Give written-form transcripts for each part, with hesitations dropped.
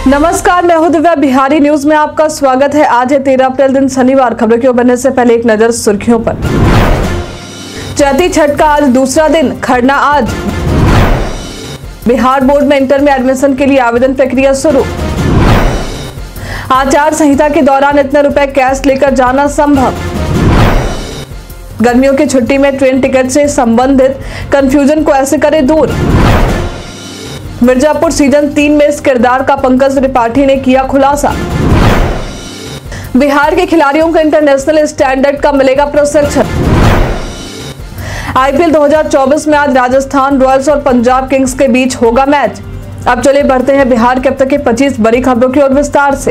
नमस्कार, मैं हूं दिव्या। बिहारी न्यूज में आपका स्वागत है। आज है 13 अप्रैल, दिन शनिवार। खबरों की ओर बढ़ने से पहले एक नजर सुर्खियों पर। चैती छठ का आज दूसरा दिन, खरना आज। बिहार बोर्ड में इंटर में एडमिशन के लिए आवेदन प्रक्रिया शुरू। आचार संहिता के दौरान इतने रुपए कैश लेकर जाना संभव। गर्मियों की छुट्टी में ट्रेन टिकट से संबंधित कंफ्यूजन को ऐसे करे दूर। मिर्जापुर सीजन 3 में इस किरदार का पंकज त्रिपाठी ने किया खुलासा। बिहार के खिलाड़ियों को इंटरनेशनल स्टैंडर्ड का मिलेगा प्रशिक्षण। आईपीएल 2024 में आज राजस्थान रॉयल्स और पंजाब किंग्स के बीच होगा मैच। अब चलिए बढ़ते हैं बिहार के अब तक की 25 बड़ी खबरों की ओर विस्तार से।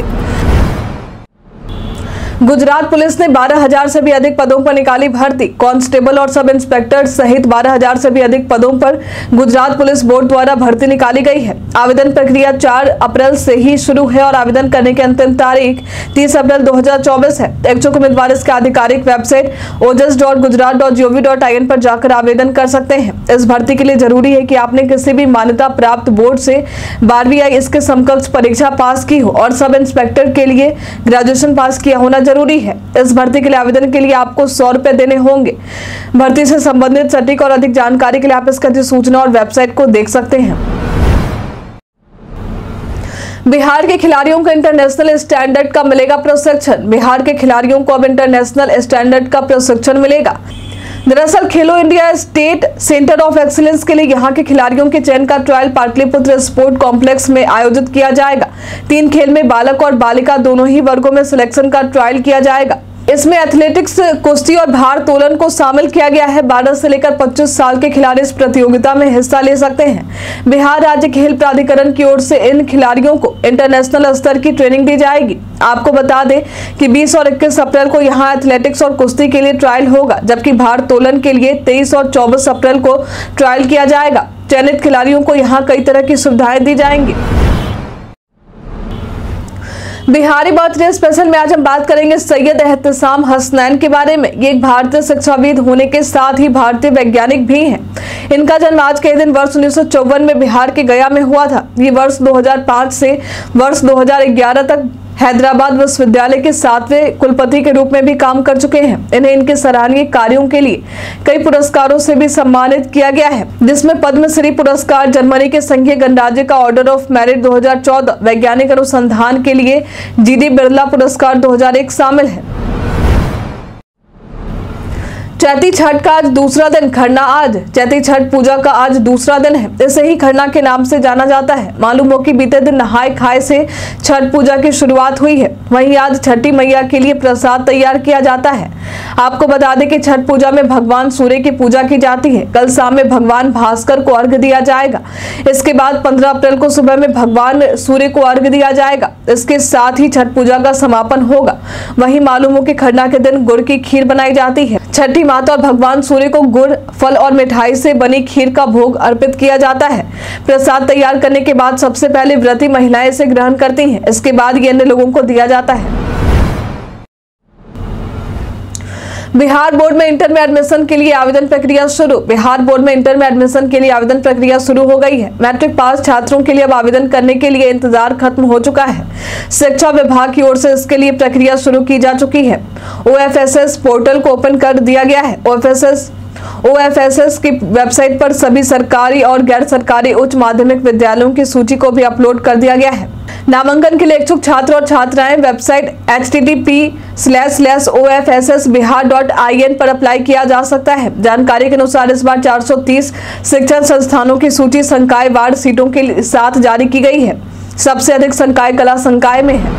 गुजरात पुलिस ने 12,000 से भी अधिक पदों पर निकाली भर्ती। कांस्टेबल और सब इंस्पेक्टर सहित 12,000 से भी अधिक पदों पर गुजरात पुलिस बोर्ड द्वारा भर्ती निकाली गई है। आवेदन प्रक्रिया 4 अप्रैल से ही शुरू है और आवेदन करने की अंतिम तारीख 30 अप्रैल 2024 है। इच्छुक उम्मीदवार इसके आधिकारिक वेबसाइट ojas.gujarat.gov.in पर जाकर आवेदन कर सकते हैं। इस भर्ती के लिए जरूरी है कि आपने किसी भी मान्यता प्राप्त बोर्ड से 12वीं या इसके समकक्ष परीक्षा पास की हो और सब इंस्पेक्टर के लिए ग्रेजुएशन पास किया होना जरूरी है। इस भर्ती के लिए आवेदन के लिए आपको 100 रुपए देने होंगे। भर्ती से संबंधित सटीक और अधिक जानकारी के लिए आप इसका अधिसूचना और वेबसाइट को देख सकते हैं। बिहार के खिलाड़ियों को इंटरनेशनल स्टैंडर्ड का मिलेगा प्रशिक्षण। बिहार के खिलाड़ियों को अब इंटरनेशनल स्टैंडर्ड का प्रशिक्षण मिलेगा। दरअसल Khelo India state centre of excellence के लिए यहां के खिलाड़ियों के चयन का ट्रायल पाटलिपुत्र स्पोर्ट कॉम्प्लेक्स में आयोजित किया जाएगा। 3 खेल में बालक और बालिका दोनों ही वर्गों में सिलेक्शन का ट्रायल किया जाएगा। इसमें एथलेटिक्स, कुश्ती और भार तोलन को शामिल किया गया है। 12 से लेकर 25 साल के खिलाड़ी इस प्रतियोगिता में हिस्सा ले सकते हैं। बिहार राज्य खेल प्राधिकरण की ओर से इन खिलाड़ियों को इंटरनेशनल स्तर की ट्रेनिंग दी जाएगी। आपको बता दें कि 20 और 21 अप्रैल को यहां एथलेटिक्स और कुश्ती के लिए ट्रायल होगा, जबकि भार तोलन के लिए 23 और 24 अप्रैल को ट्रायल किया जाएगा। चयनित खिलाड़ियों को यहाँ कई तरह की सुविधाएं दी जाएंगी। बिहारी बर्थडे स्पेशल में आज हम बात करेंगे सैयद एहतसाम हसनैन के बारे में। ये एक भारतीय शिक्षाविद होने के साथ ही भारतीय वैज्ञानिक भी हैं। इनका जन्म आज के दिन वर्ष 1954 में बिहार के गया में हुआ था। ये वर्ष 2005 से वर्ष 2011 तक हैदराबाद विश्वविद्यालय के 7वें कुलपति के रूप में भी काम कर चुके हैं। इन्हें इनके सराहनीय कार्यों के लिए कई पुरस्कारों से भी सम्मानित किया गया है, जिसमें पद्मश्री पुरस्कार, जर्मनी के संघीय गणराज्य का ऑर्डर ऑफ मेरिट 2014, वैज्ञानिक अनुसंधान के लिए जीडी बिरला पुरस्कार 2001 शामिल है। चैती छठ का आज दूसरा दिन, खरना आज। चैती छठ पूजा का आज दूसरा दिन है। इसे ही खरना के नाम से जाना जाता है। मालूम हो कि बीते दिन नहाय खाए से छठ पूजा की शुरुआत हुई है। वहीं आज छठी मैया के लिए प्रसाद तैयार किया जाता है। आपको बता दें कि छठ पूजा में भगवान सूर्य की पूजा की जाती है। कल शाम में भगवान भास्कर को अर्घ्य दिया जाएगा। इसके बाद 15 अप्रैल को सुबह में भगवान सूर्य को अर्घ्य दिया जाएगा। इसके साथ ही छठ पूजा का समापन होगा। वहीं मालूम हो कि खरना के दिन गुड़ की खीर बनाई जाती है। छठी माता और भगवान सूर्य को गुड़, फल और मिठाई से बनी खीर का भोग अर्पित किया जाता है। प्रसाद तैयार करने के बाद सबसे पहले व्रती महिलाएं इसे ग्रहण करती हैं। इसके बाद ये अन्य लोगों को दिया जाता है। बिहार बोर्ड में इंटर में एडमिशन के लिए आवेदन प्रक्रिया शुरू। बिहार बोर्ड में इंटर में एडमिशन के लिए आवेदन प्रक्रिया शुरू हो गई है। मैट्रिक पास छात्रों के लिए अब आवेदन करने के लिए इंतजार खत्म हो चुका है। शिक्षा विभाग की ओर से इसके लिए प्रक्रिया शुरू की जा चुकी है। OFSS पोर्टल को ओपन कर दिया गया है। OFSS की वेबसाइट पर सभी सरकारी और गैर सरकारी उच्च माध्यमिक विद्यालयों की सूची को भी अपलोड कर दिया गया है। नामांकन के लिए इच्छुक छात्र और छात्राएं वेबसाइट http://ofssbihar.in पर अप्लाई किया जा सकता है। जानकारी के अनुसार इस बार 430 शिक्षण संस्थानों की सूची संकाय वार सीटों के साथ जारी की गई है। सबसे अधिक संकाय कला संकाय में है।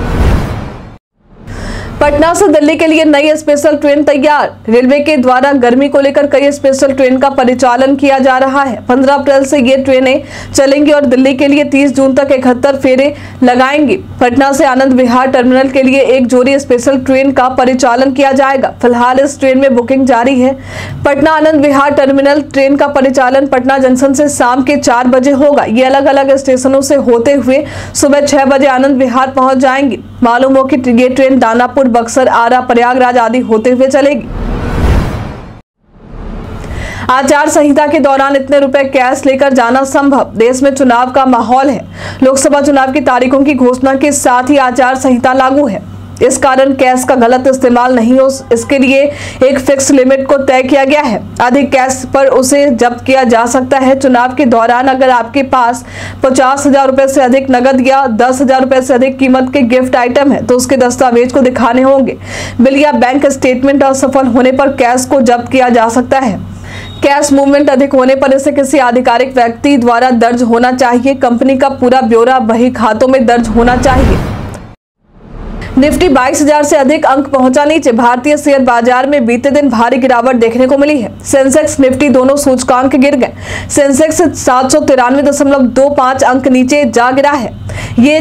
पटना से दिल्ली के लिए नई स्पेशल ट्रेन तैयार। रेलवे के द्वारा गर्मी को लेकर कई स्पेशल ट्रेन का परिचालन किया जा रहा है। 15 अप्रैल से ये ट्रेनें चलेंगी और दिल्ली के लिए 30 जून तक 71 फेरे लगाएंगी। पटना से आनंद विहार टर्मिनल के लिए एक जोड़ी स्पेशल ट्रेन का परिचालन किया जाएगा। फिलहाल इस ट्रेन में बुकिंग जारी है। पटना आनंद विहार टर्मिनल ट्रेन का परिचालन पटना जंक्शन से शाम के 4 बजे होगा। ये अलग अलग स्टेशनों से होते हुए सुबह 6 बजे आनंद विहार पहुंच जाएंगी। मालूम हो कि ये ट्रेन दानापुर, बक्सर, आरा, प्रयागराज आदि होते हुए चलेगी। आचार संहिता के दौरान इतने रुपए कैश लेकर जाना संभव? देश में चुनाव का माहौल है। लोकसभा चुनाव की तारीखों की घोषणा के साथ ही आचार संहिता लागू है। इस कारण कैश का गलत इस्तेमाल नहीं हो, इसके लिए एक फिक्स लिमिट को तय किया गया है। अधिक कैश पर उसे जब्त किया जा सकता है। चुनाव के दौरान अगर आपके पास 50,000 रुपए से अधिक नगद या 10,000 रुपए से अधिक कीमत के गिफ्ट आइटम है तो उसके दस्तावेज को दिखाने होंगे। बिल या बैंक स्टेटमेंट असफल होने पर कैश को जब्त किया जा सकता है। कैश मूवमेंट अधिक होने पर इसे किसी आधिकारिक व्यक्ति द्वारा दर्ज होना चाहिए। कंपनी का पूरा ब्यौरा बही खातों में दर्ज होना चाहिए। निफ्टी 22,000 से अधिक अंक पहुंचा नीचे। भारतीय शेयर बाजार में बीते दिन भारी गिरावट देखने को मिली है। सेंसेक्स निफ्टी दोनों सूचकांक गिर गए। सेंसेक्स 793.25 अंक नीचे जा गिरा है। ये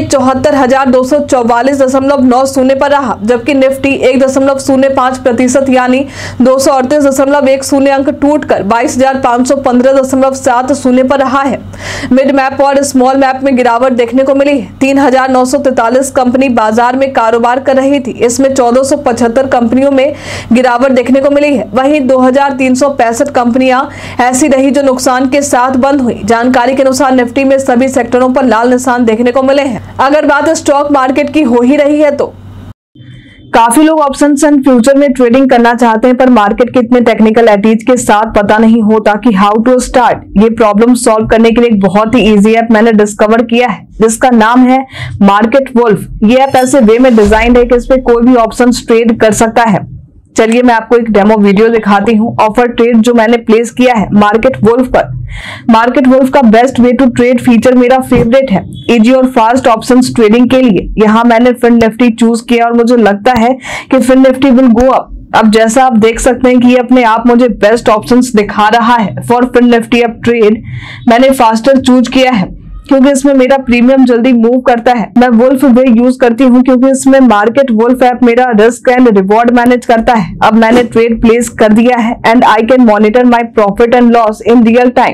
74,244.90 पर रहा, जबकि निफ्टी 1.05% यानी 238.10 अंक टूटकर 22,515.70 पर रहा है। मिड मैप और स्मॉल मैप में गिरावट देखने को मिली है। 3,943 कंपनी बाजार में कारोबार कर रही थी। इसमें 1475 कंपनियों में गिरावट देखने को मिली है। वहीं 2,365 कंपनियां ऐसी रही जो नुकसान के साथ बंद हुई। जानकारी के अनुसार निफ्टी में सभी सेक्टरों पर लाल निशान देखने को मिले हैं। अगर बात स्टॉक मार्केट की हो ही रही है तो काफी लोग ऑप्शंस एंड फ्यूचर में ट्रेडिंग करना चाहते हैं, पर मार्केट के इतने टेक्निकल एटीज के साथ पता नहीं होता कि हाउ टू स्टार्ट। ये प्रॉब्लम सॉल्व करने के लिए एक बहुत ही इजी ऐप मैंने डिस्कवर किया है जिसका नाम है मार्केट वुल्फ। ये ऐप ऐसे वे में डिजाइन है कि इस पे कोई भी ऑप्शंस ट्रेड कर सकता है। चलिए मैं आपको एक डेमो वीडियो दिखाती हूँ। ऑफर ट्रेड जो मैंने प्लेस किया है मार्केट वुल्फ पर। मार्केट वुल्फ का best way to trade feature मेरा फेवरेट है, इजी और फास्ट ऑप्शंस ट्रेडिंग के लिए। यहाँ मैंने फिन निफ्टी चूज किया और मुझे लगता है कि Fin Nifty will go up. अब जैसा आप देख सकते हैं कि ये अपने आप मुझे बेस्ट ऑप्शंस दिखा रहा है for Fin Nifty up trade. मैंने फास्टर चूज किया है क्योंकि इसमें मेरा प्रीमियम जल्दी मूव करता है। मैं वुल्फ वे यूज करती हूँ क्योंकि इसमें मार्केट वुल्फ ऐप मेरा रिस्क एंड रिवॉर्ड मैनेज करता है। अब मैंने ट्रेड प्लेस कर दिया है and I can monitor my profit and loss in real time.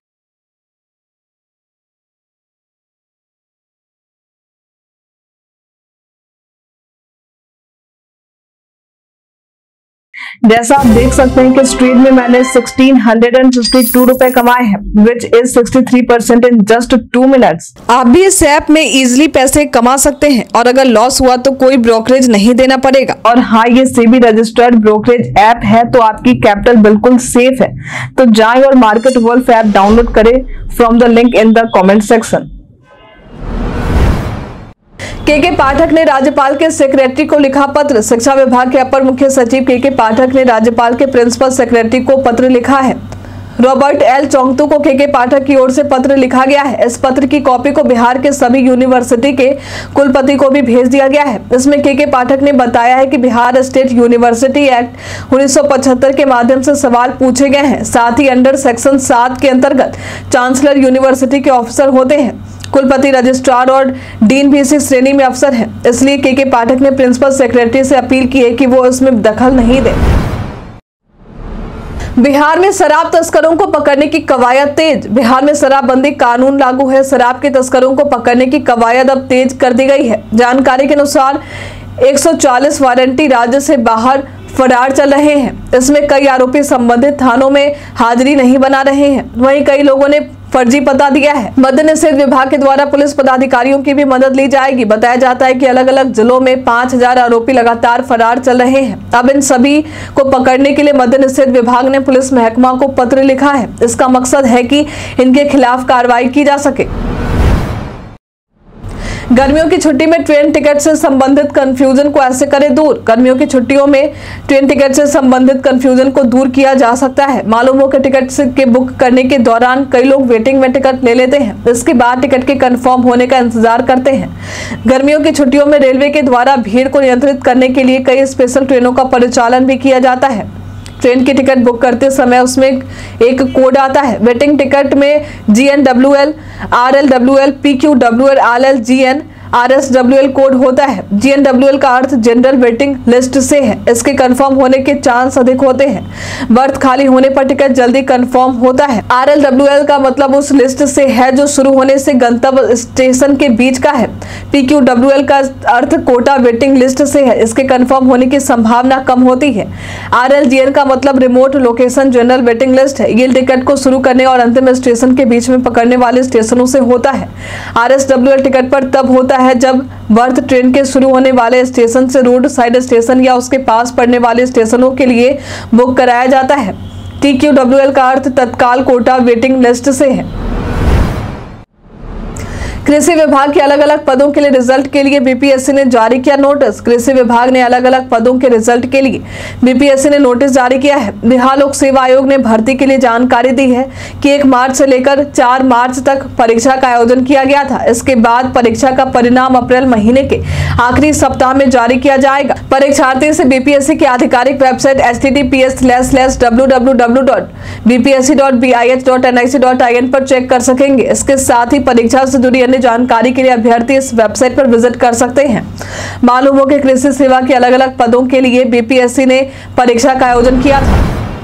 जैसा आप देख सकते हैं कि इस ट्रेड में मैंने 1662 रुपए कमाए हैं, which is 63% in just 2 minutes. आप भी इस ऐप में इजीली पैसे कमा सकते हैं और अगर लॉस हुआ तो कोई ब्रोकरेज नहीं देना पड़ेगा। और हाँ, ये सेबी रजिस्टर्ड ब्रोकरेज ऐप है तो आपकी कैपिटल बिल्कुल सेफ है। तो जाएं और मार्केट वुल्फ ऐप डाउनलोड करें from the link in the comment section. के पाठक ने राज्यपाल के सेक्रेटरी को लिखा पत्र। शिक्षा विभाग के अपर मुख्य सचिव के पाठक ने राज्यपाल के प्रिंसिपल सेक्रेटरी को पत्र लिखा है। रॉबर्ट एल चोंगतू को के पाठक की ओर से पत्र लिखा गया है। इस पत्र की कॉपी को बिहार के सभी यूनिवर्सिटी के कुलपति को भी भेज दिया गया है। इसमें के पाठक ने बताया है कि बिहार स्टेट यूनिवर्सिटी एक्ट 1975 के माध्यम से सवाल पूछे गए हैं। साथ ही अंडर सेक्शन 7 के अंतर्गत चांसलर यूनिवर्सिटी के ऑफिसर होते हैं। कुलपति, रजिस्ट्रार और डीन भी इसी श्रेणी में अफसर हैं। इसलिए के पाठक ने प्रिंसिपल सेक्रेटरी से अपील की है कि वो इसमें दखल नहीं दे। बिहार में शराब तस्करों को पकड़ने की कवायद तेज। बिहार में शराबबंदी कानून लागू है। शराब के तस्करों को पकड़ने की कवायद अब तेज कर दी गई है। जानकारी के अनुसार 140 वारंटी राज्य से बाहर फरार चल रहे हैं। इसमें कई आरोपी संबंधित थानों में हाजिरी नहीं बना रहे हैं। वहीं कई लोगों ने फर्जी पता दिया है। मद्य निषेध विभाग के द्वारा पुलिस पदाधिकारियों की भी मदद ली जाएगी। बताया जाता है कि अलग अलग जिलों में 5000 आरोपी लगातार फरार चल रहे हैं। अब इन सभी को पकड़ने के लिए मद्य निषेध विभाग ने पुलिस महकमा को पत्र लिखा है। इसका मकसद है कि इनके खिलाफ कार्रवाई की जा सके। गर्मियों की छुट्टी में ट्रेन टिकट से संबंधित कंफ्यूजन को ऐसे करें दूर। गर्मियों की छुट्टियों में ट्रेन टिकट से संबंधित कंफ्यूजन को दूर किया जा सकता है। मालूम हो कि टिकट के बुक करने के दौरान कई लोग वेटिंग में टिकट ले लेते हैं। इसके बाद टिकट के कंफर्म होने का इंतजार करते हैं। गर्मियों की छुट्टियों में रेलवे के द्वारा भीड़ को नियंत्रित करने के लिए कई स्पेशल ट्रेनों का परिचालन भी किया जाता है। ट्रेन की टिकट बुक करते समय उसमें एक कोड आता है। वेटिंग टिकट में GNWL, RLWL, PQWL, RLGN, RSWL code होता है। GNWL का अर्थ जनरल वेटिंग लिस्ट से है। इसके कंफर्म होने के चांस अधिक होते हैं। बर्थ खाली होने पर टिकट जल्दी कंफर्म होता है। RLWL का मतलब उस लिस्ट से है जो शुरू होने से गंतव्य स्टेशन के बीच का है। PQWL का अर्थ कोटा वेटिंग लिस्ट से है। इसके कंफर्म होने की संभावना कम होती है। RLGN का मतलब remote location general waiting list है। ये टिकट को शुरू करने और अंतिम स्टेशन के बीच में पकड़ने वाले स्टेशनों से होता है। RSWL टिकट पर तब होता है जब बर्थ ट्रेन के शुरू होने वाले स्टेशन से रोड साइड स्टेशन या उसके पास पड़ने वाले स्टेशनों के लिए बुक कराया जाता है। TQWL का अर्थ तत्काल कोटा वेटिंग लिस्ट से है। कृषि विभाग के अलग अलग पदों के लिए रिजल्ट के लिए BPSC ने जारी किया नोटिस। कृषि विभाग ने अलग अलग पदों के रिजल्ट के लिए BPSC ने नोटिस जारी किया है। बिहार लोक सेवा आयोग ने भर्ती के लिए जानकारी दी है कि 1 मार्च से लेकर 4 मार्च तक परीक्षा का आयोजन किया गया था। इसके बाद परीक्षा का परिणाम अप्रैल महीने के आखिरी सप्ताह में जारी किया जाएगा। परीक्षार्थी से BPSC की आधिकारिक वेबसाइट https://www.bpsc.bih.nic.in पर चेक कर सकेंगे। इसके साथ ही परीक्षा से जुड़ी जानकारी के लिए अभ्यर्थी इस वेबसाइट पर विजिट कर सकते हैं। मालूम हो कि कृषि सेवा के अलग अलग पदों के लिए BPSC ने परीक्षा का आयोजन किया था।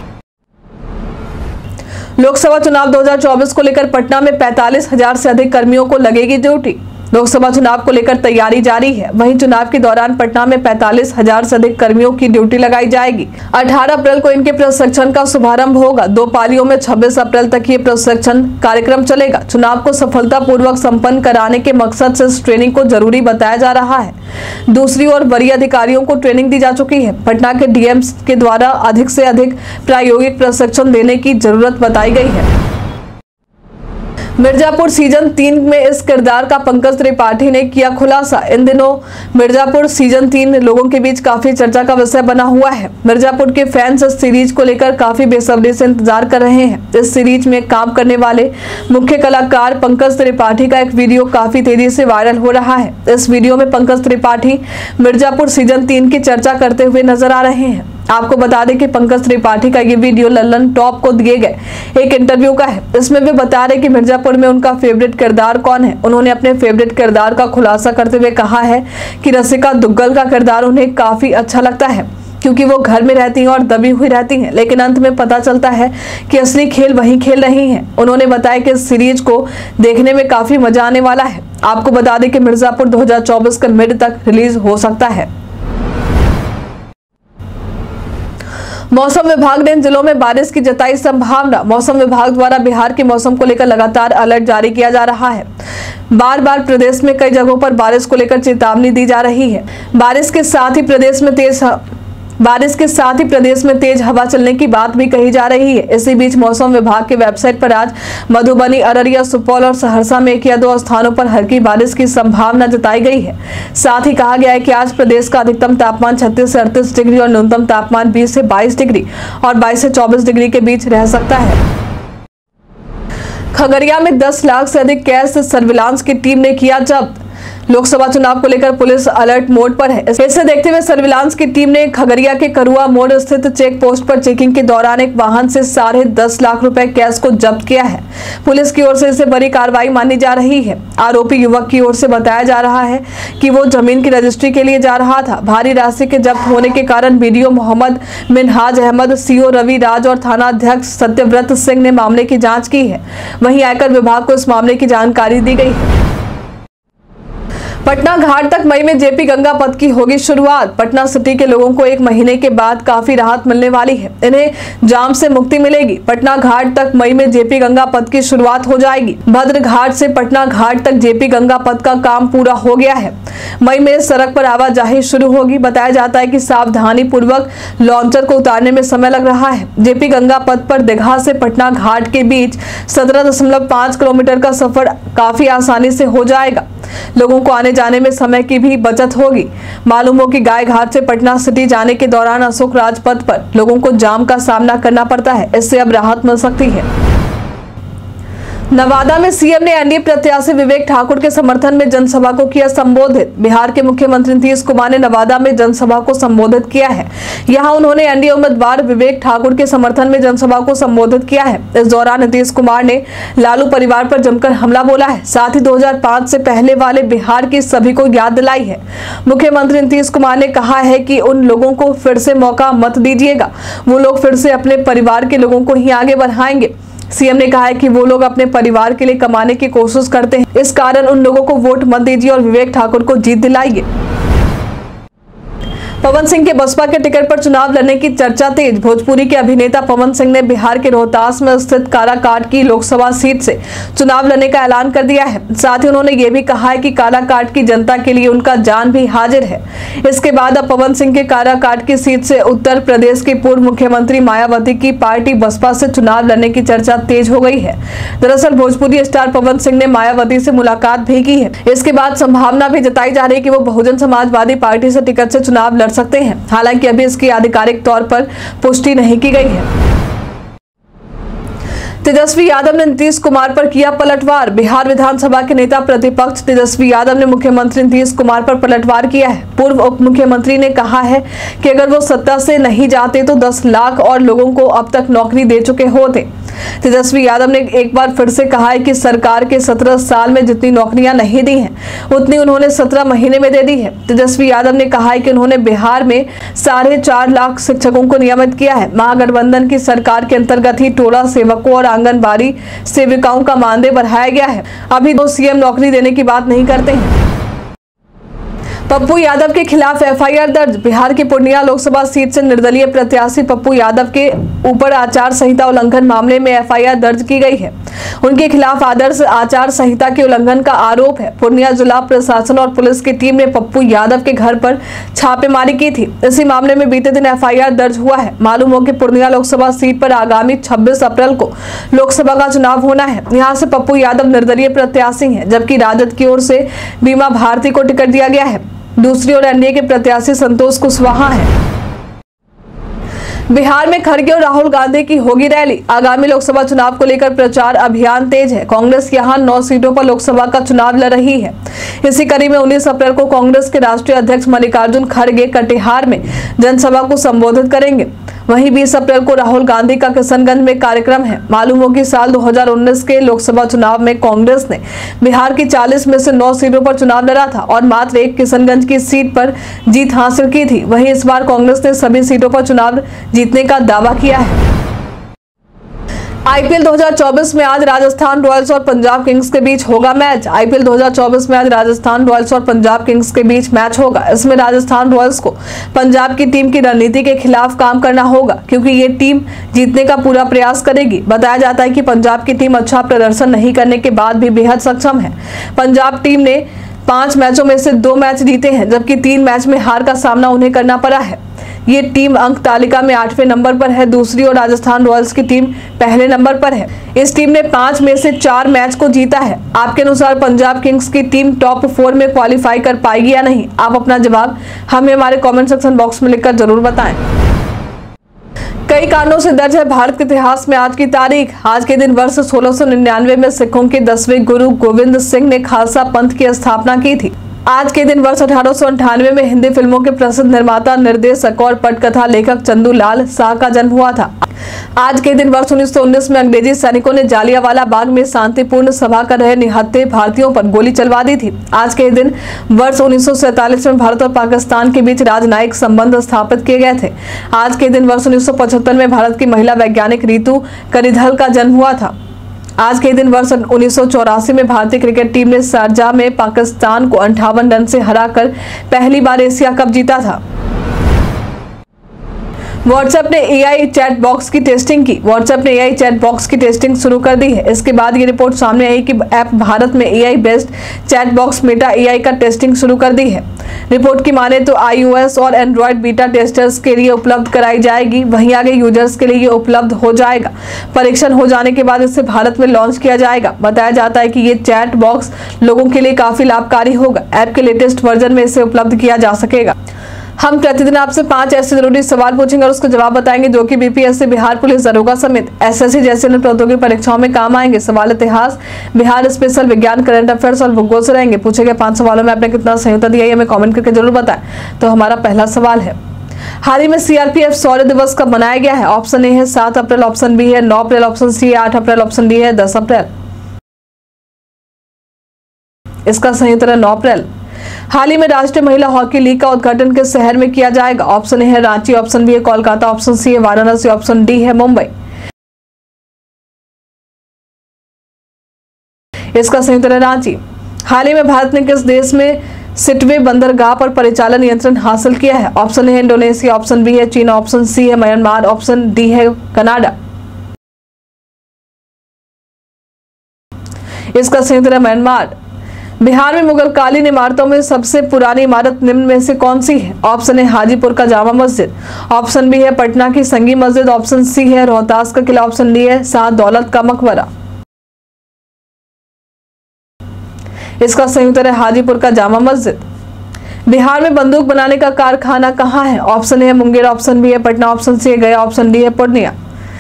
लोकसभा चुनाव 2024 को लेकर पटना में 45,000 से अधिक कर्मियों को लगेगी ड्यूटी। लोकसभा चुनाव को लेकर तैयारी जारी है। वहीं चुनाव के दौरान पटना में 45,000 से अधिक कर्मियों की ड्यूटी लगाई जाएगी। 18 अप्रैल को इनके प्रशिक्षण का शुभारंभ होगा। 2 पालियों में 26 अप्रैल तक ये प्रशिक्षण कार्यक्रम चलेगा। चुनाव को सफलतापूर्वक संपन्न कराने के मकसद से इस ट्रेनिंग को जरूरी बताया जा रहा है। दूसरी ओर वरीय अधिकारियों को ट्रेनिंग दी जा चुकी है। पटना के DMs के द्वारा अधिक से अधिक प्रायोगिक प्रशिक्षण देने की जरूरत बताई गई है। मिर्जापुर सीजन 3 में इस किरदार का पंकज त्रिपाठी ने किया खुलासा। इन दिनों मिर्जापुर सीजन 3 लोगों के बीच काफी चर्चा का विषय बना हुआ है। मिर्जापुर के फैंस इस सीरीज को लेकर काफी बेसब्री से इंतजार कर रहे हैं। इस सीरीज में काम करने वाले मुख्य कलाकार पंकज त्रिपाठी का एक वीडियो काफी तेजी से वायरल हो रहा है। इस वीडियो में पंकज त्रिपाठी मिर्जापुर सीजन 3 की चर्चा करते हुए नजर आ रहे हैं। आपको बता दें कि पंकज त्रिपाठी का ये वीडियो लल्लन टॉप को दिए गए एक इंटरव्यू का है। इसमें वे बता रहे कि मिर्जापुर में उनका फेवरेट किरदार कौन है। उन्होंने अपने फेवरेट किरदार का खुलासा करते हुए कहा है कि रसिका दुग्गल का किरदार उन्हें काफी अच्छा लगता है क्योंकि वो घर में रहती हैं और दबी हुई रहती हैं, लेकिन अंत में पता चलता है कि असली खेल वही खेल रही हैं। उन्होंने बताया कि इस सीरीज को देखने में काफी मजा आने वाला है। आपको बता दें कि मिर्जापुर 2024 के मिड तक रिलीज हो सकता है। मौसम विभाग ने इन जिलों में बारिश की जताई संभावना। मौसम विभाग द्वारा बिहार के मौसम को लेकर लगातार अलर्ट जारी किया जा रहा है। बार बार प्रदेश में कई जगहों पर बारिश को लेकर चेतावनी दी जा रही है। बारिश के साथ ही प्रदेश में तेज हवा चलने की बात भी कही जा रही है। इसी बीच मौसम विभाग के वेबसाइट पर आज मधुबनी, अररिया, सुपौल और सहरसा में 1 या 2 स्थानों पर हल्की बारिश की संभावना जताई गई है। साथ ही कहा गया है कि आज प्रदेश का अधिकतम तापमान 36 से 38 डिग्री और न्यूनतम तापमान 20 से 22 डिग्री और 22 से 24 डिग्री के बीच रह सकता है। खगड़िया में 10 लाख से अधिक कैश सर्विलांस की टीम ने किया जब्त। लोकसभा चुनाव को लेकर पुलिस अलर्ट मोड पर है। इसे देखते हुए सर्विलांस की टीम ने खगड़िया के करुआ मोड़ स्थित चेक पोस्ट पर चेकिंग के दौरान एक वाहन से 10.5 लाख रुपए कैश को जब्त किया है। पुलिस की ओर से इसे बड़ी कार्रवाई मानी जा रही है। आरोपी युवक की ओर से बताया जा रहा है कि वो जमीन की रजिस्ट्री के लिए जा रहा था। भारी राशि के जब्त होने के कारण BDO मोहम्मद मिनहाज अहमद, CO रवि राज और थाना अध्यक्ष सत्यव्रत सिंह ने मामले की जाँच की है। वहीं आयकर विभाग को इस मामले की जानकारी दी गई है। पटना घाट तक मई में JP गंगा पथ की होगी शुरुआत। पटना सिटी के लोगों को 1 महीने के बाद काफी राहत मिलने वाली है। इन्हें जाम से मुक्ति मिलेगी। पटना घाट तक मई में JP गंगा पथ की शुरुआत हो जाएगी। भद्र घाट से पटना घाट तक JP गंगा पथ का काम पूरा हो गया है। मई में इस सड़क पर आवाजाही शुरू होगी। बताया जाता है कि सावधानी पूर्वक लॉन्चर को उतारने में समय लग रहा है। JP गंगा पथ पर दीघा से पटना घाट के बीच 17.5 किलोमीटर का सफर काफी आसानी से हो जाएगा। लोगों को आने जाने में समय की भी बचत होगी। मालूम हो कि गाय घाट से पटना सिटी जाने के दौरान अशोक राजपथ पर लोगों को जाम का सामना करना पड़ता है। इससे अब राहत मिल सकती है। नवादा में सीएम ने एनडीए प्रत्याशी विवेक ठाकुर के समर्थन में जनसभा को किया संबोधित। बिहार के मुख्यमंत्री नीतीश कुमार ने नवादा में जनसभा को संबोधित किया है। यहां उन्होंने एनडीए उम्मीदवार विवेक ठाकुर के समर्थन में जनसभा को संबोधित किया है। इस दौरान नीतीश कुमार ने लालू परिवार पर जमकर हमला बोला है। साथ ही 2005 से पहले वाले बिहार की सभी को याद दिलाई है। मुख्यमंत्री नीतीश कुमार ने कहा है कि उन लोगों को फिर से मौका मत दीजिएगा, वो लोग फिर से अपने परिवार के लोगों को ही आगे बढ़ाएंगे। सीएम ने कहा है कि वो लोग अपने परिवार के लिए कमाने की कोशिश करते हैं, इस कारण उन लोगों को वोट मत दीजिए और विवेक ठाकुर को जीत दिलाइए। पवन सिंह के बसपा के टिकट पर चुनाव लड़ने की चर्चा तेज। भोजपुरी के अभिनेता पवन सिंह ने बिहार के रोहतास में स्थित काराकाट की लोकसभा सीट से चुनाव लड़ने का ऐलान कर दिया है। साथ ही उन्होंने ये भी कहा है कि काराकाट की जनता के लिए उनका जान भी हाजिर है। इसके बाद अब पवन सिंह के काराकाट की सीट से उत्तर प्रदेश की पूर्व मुख्यमंत्री मायावती की पार्टी बसपा से चुनाव लड़ने की चर्चा तेज हो गई है। दरअसल भोजपुरी स्टार पवन सिंह ने मायावती से मुलाकात भी की है। इसके बाद संभावना भी जताई जा रही है कि वो बहुजन समाजवादी पार्टी से टिकट से चुनाव लड़ सकते हैं। हालांकि अभी इसकी आधिकारिक तौर पर पुष्टि नहीं की गई है। तेजस्वी यादव ने नीतीश कुमार पर किया पलटवार। बिहार विधानसभा के नेता प्रतिपक्ष तेजस्वी यादव ने मुख्यमंत्री नीतीश कुमार पर पलटवार किया है। पूर्व उप मुख्यमंत्री ने कहा है कि अगर वो सत्ता से नहीं जाते तो 10 लाख और लोगों को अब तक नौकरी दे चुके होते। तेजस्वी यादव ने एक बार फिर से कहा है कि सरकार के 17 साल में जितनी नौकरियां नहीं दी हैं, उतनी उन्होंने 17 महीने में दे दी है। तेजस्वी यादव ने कहा है कि उन्होंने बिहार में 4.5 लाख शिक्षकों को नियमित किया है। महागठबंधन की सरकार के अंतर्गत ही टोला सेवकों और आंगनबाड़ी सेविकाओं का मानदेय बढ़ाया गया है। अभी तो सीएम नौकरी देने की बात नहीं करते हैं। पप्पू यादव के खिलाफ एफआईआर दर्ज। बिहार की पूर्णिया लोकसभा सीट से निर्दलीय प्रत्याशी पप्पू यादव के ऊपर आचार संहिता उल्लंघन मामले में एफआईआर दर्ज की गई है। उनके खिलाफ आदर्श आचार संहिता के उल्लंघन का आरोप है। पूर्णिया जिला प्रशासन और पुलिस की टीम ने पप्पू यादव के घर पर छापेमारी की थी। इसी मामले में बीते दिन एफआईआर दर्ज हुआ है। मालूम हो कि पूर्णिया लोकसभा सीट पर आगामी 26 अप्रैल को लोकसभा का चुनाव होना है। यहाँ से पप्पू यादव निर्दलीय प्रत्याशी है, जबकि राजद की ओर से बीमा भारती को टिकट दिया गया है। दूसरी ओर एनडीए के प्रत्याशी संतोष कुशवाहा है। बिहार में खड़गे और राहुल गांधी की होगी रैली। आगामी लोकसभा चुनाव को लेकर प्रचार अभियान तेज है। कांग्रेस यहां 9 सीटों पर लोकसभा का चुनाव लड़ रही है। इसी कड़ी में 19 अप्रैल को कांग्रेस के राष्ट्रीय अध्यक्ष मल्लिकार्जुन खड़गे कटिहार में जनसभा को संबोधित करेंगे। वहीं 20 अप्रैल को राहुल गांधी का किशनगंज में कार्यक्रम है। मालूम हो कि साल 2019 के लोकसभा चुनाव में कांग्रेस ने बिहार की 40 में से 9 सीटों पर चुनाव लड़ा था और मात्र एक किशनगंज की सीट पर जीत हासिल की थी। वहीं इस बार कांग्रेस ने सभी सीटों पर चुनाव जीतने का दावा किया है। आईपीएल 2024 में आज राजस्थान रॉयल्स और पंजाब किंग्स के बीच होगा मैच। आईपीएल 2024 में आज राजस्थान रॉयल्स और पंजाब किंग्स के बीच मैच होगा। इसमें राजस्थान रॉयल्स को पंजाब की टीम की रणनीति के खिलाफ काम करना होगा, क्योंकि ये टीम जीतने का पूरा प्रयास करेगी। बताया जाता है कि पंजाब की टीम अच्छा प्रदर्शन नहीं करने के बाद भी बेहद सक्षम है। पंजाब टीम ने 5 मैचों में से 2 मैच जीते हैं, जबकि 3 मैच में हार का सामना उन्हें करना पड़ा है। ये टीम अंक तालिका में 8वें नंबर पर है। दूसरी ओर राजस्थान रॉयल्स की टीम पहले नंबर पर है। इस टीम ने 5 में से 4 मैच को जीता है। आपके अनुसार पंजाब किंग्स की टीम टॉप 4 में क्वालिफाई कर पाएगी या नहीं? आप अपना जवाब हमें हमारे कमेंट सेक्शन बॉक्स में लिखकर जरूर बताएं। कई कारणों से दर्ज है भारत के इतिहास में आज की तारीख। आज के दिन वर्ष 1699 में सिखों के 10वें गुरु गोविंद सिंह ने खालसा पंथ की स्थापना की थी। आज के दिन वर्ष 1898 में हिंदी फिल्मों के प्रसिद्ध निर्माता, निर्देशक और पटकथा लेखक चंदू लाल शाह का जन्म हुआ था। आज के दिन वर्ष 1919 में अंग्रेजी सैनिकों ने जालियांवाला बाग में शांतिपूर्ण सभा कर रहे निहत्थे भारतीयों पर गोली चलवा दी थी। आज के दिन वर्ष 1947 में भारत और पाकिस्तान के बीच राजनयिक संबंध स्थापित किए गए थे। आज के दिन वर्ष 1975 में भारत की महिला वैज्ञानिक रितु करिधल का जन्म हुआ था। आज के दिन वर्ष 1984 में भारतीय क्रिकेट टीम ने शारजाह में पाकिस्तान को 58 रन से हराकर पहली बार एशिया कप जीता था। व्हाट्सएप ने एआई चैट बॉक्स की टेस्टिंग की। व्हाट्सएप ने एआई चैट बॉक्स की टेस्टिंग शुरू कर दी है। इसके बाद ये रिपोर्ट सामने आई कि ऐप भारत में AI based chat box Meta AI का टेस्टिंग शुरू कर दी है। रिपोर्ट की माने तो iOS और एंड्रॉयड बीटा टेस्टर्स के लिए उपलब्ध कराई जाएगी, वहीं आगे यूजर्स के लिए ये उपलब्ध हो जाएगा। परीक्षण हो जाने के बाद इसे भारत में लॉन्च किया जाएगा। बताया जाता है कि ये चैट बॉक्स लोगों के लिए काफी लाभकारी होगा। ऐप के लेटेस्ट वर्जन में इसे उपलब्ध किया जा सकेगा। हम प्रतिदिन आपसे 5 ऐसे जरूरी सवाल पूछेंगे और उसका जवाब बताएंगे जो कि बीपीएससी, बिहार पुलिस दरोगा समेत एसएससी जैसे अन्य प्रतियोगी परीक्षाओं में काम आएंगे। सवाल इतिहास, बिहार स्पेशल, विज्ञान, करंट अफेयर्स और भूगोल से रहेंगे। पूछे गए 5 सवालों में आपने कितना सही उत्तर दिया है हमें कमेंट करके जरूर बताएं। तो हमारा पहला सवाल है, हाल ही में सीआरपीएफ शौर्य दिवस कब मनाया गया है? ऑप्शन ए है 7 अप्रैल, ऑप्शन बी है 9 अप्रैल, ऑप्शन सी है 8 अप्रैल, ऑप्शन डी है 10 अप्रैल। इसका सही उत्तर है 9 अप्रैल। हाल ही में राष्ट्रीय महिला हॉकी लीग का उद्घाटन किस शहर में किया जाएगा? ऑप्शन ए है रांची, ऑप्शन बी है कोलकाता, ऑप्शन सी है वाराणसी, ऑप्शन डी है मुंबई। इसका सही उत्तर है रांची। हाल ही में भारत ने किस देश में सिटवे बंदरगाह पर परिचालन नियंत्रण हासिल किया है? ऑप्शन ए है इंडोनेशिया, ऑप्शन बी है चीन, ऑप्शन सी है म्यांमार, ऑप्शन डी है कनाडा। इसका सही उत्तर है म्यांमार। बिहार में मुगल कालीन इमारतों में सबसे पुरानी इमारत निम्न में से कौन सी है? ऑप्शन ए हाजीपुर का जामा मस्जिद, ऑप्शन बी है पटना की संगी मस्जिद, ऑप्शन सी है रोहतास का किला, ऑप्शन डी है शाह दौलत का मकबरा। इसका सही उत्तर है हाजीपुर का जामा मस्जिद। बिहार में बंदूक बनाने का कारखाना कहाँ है? ऑप्शन ए है मुंगेर, ऑप्शन बी है पटना, ऑप्शन सी है गया, ऑप्शन डी है पूर्णिया।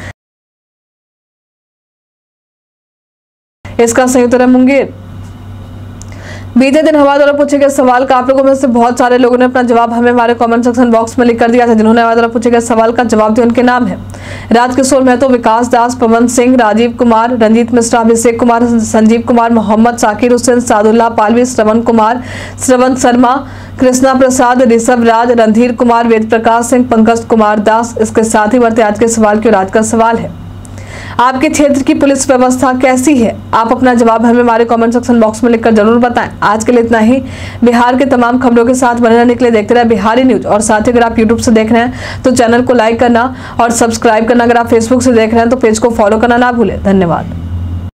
इसका सही उत्तर है मुंगेर। बीते दिन हमारे द्वारा पूछे गए सवाल का आप लोगों में से बहुत सारे लोगों ने अपना जवाब हमें हमारे कमेंट सेक्शन बॉक्स में लिख कर दिया था। जिन्होंने हमारे द्वारा पूछे गए सवाल का जवाब दिया उनके नाम है राजकिशोर महतो, विकास दास, पवन सिंह, राजीव कुमार, रंजीत मिश्रा, अभिषेक कुमार, संजीव कुमार, मोहम्मद साकिर हुसैन, सादुल्ला पालवी, श्रवण कुमार, श्रवण शर्मा, कृष्णा प्रसाद, ऋषभ राज, रणधीर कुमार, वेद प्रकाश सिंह, पंकज कुमार दास। इसके साथ ही बढ़ते आज के सवाल की। और आज का सवाल है, आपके क्षेत्र की पुलिस व्यवस्था कैसी है? आप अपना जवाब हमें हमारे कमेंट सेक्शन बॉक्स में लिखकर जरूर बताएं। आज के लिए इतना ही। बिहार के तमाम खबरों के साथ बने रहने के लिए देखते रहे बिहारी न्यूज। और साथ ही अगर आप यूट्यूब से देख रहे हैं तो चैनल को लाइक करना और सब्सक्राइब करना, अगर आप फेसबुक से देख रहे हैं तो पेज को फॉलो करना ना भूलें। धन्यवाद।